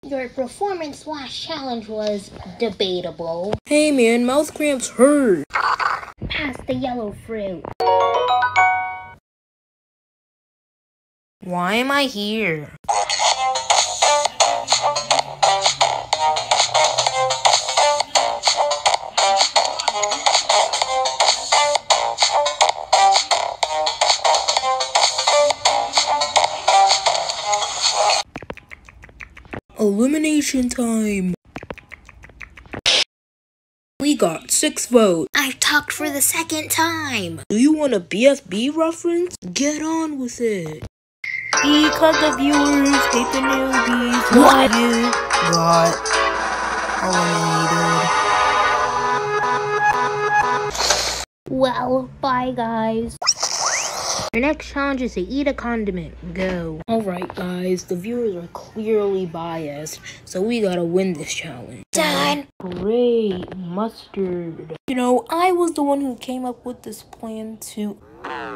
Your performance/challenge was debatable. Hey man, mouth cramps hurt. Pass the yellow fruit. Why am I here? Elimination time. We got 6 votes. I've talked for the second time. Do you want a BFB reference? Get on with it. Because the viewers hate the newbies. What? You got eliminated. Well, bye guys. Your next challenge is to eat a condiment. Go. Alright guys, the viewers are clearly biased, so we gotta win this challenge. Done. Great, mustard. You know, I was the one who came up with this plan to